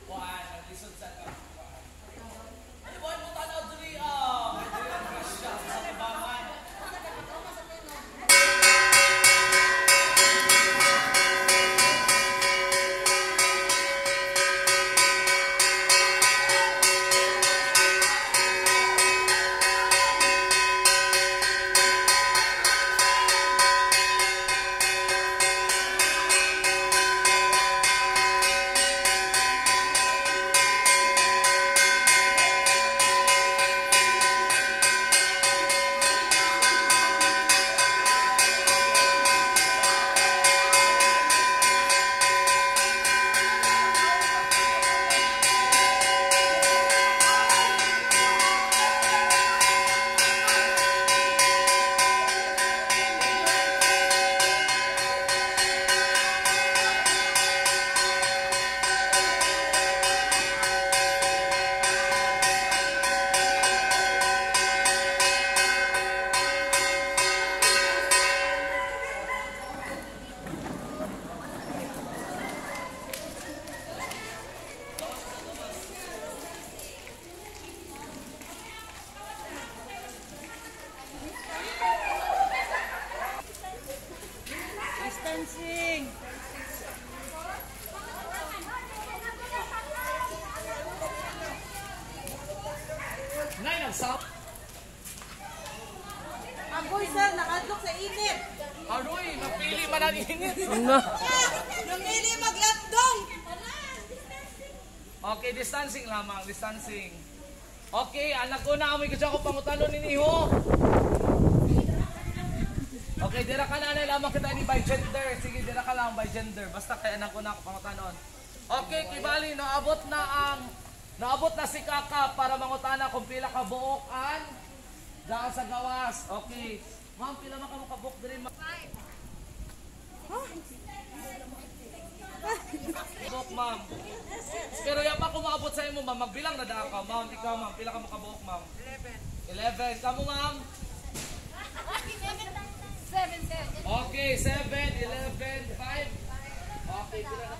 Kuan, naglisod sa ka. Ano ba mo tanaw diri ah? Diri ang Russia sa Libangan. Distancing. Nay nagsaw. Ang boy sir, nakadlok sa init. Aroy, napili man ang init. Napili maglandong. Okay, distancing lamang, distancing. Okay, anak ko na amoy kasi ako pangutano ni Niho. Okay, dira ka na lamang kita ni by gender. Sige, dira ka lang by gender. Basta kay anak ko na ako pangutanon. Okay, kibali, naabot na si Kaka para mangutana kung pila ka buokan daan sa gawas. Okay. Ma'am, pila man ka mo kabuok diri? 5. Buok, ma'am. Pero yan pa kung maabot sa imo, ma'am, magbilang na daan ka. Ma'am, ikaw, ma'am, pila ka mo kabuok, ma'am? 11. Kamu, ma'am? 7. Okay, 7, 11, 5. Okay, pila na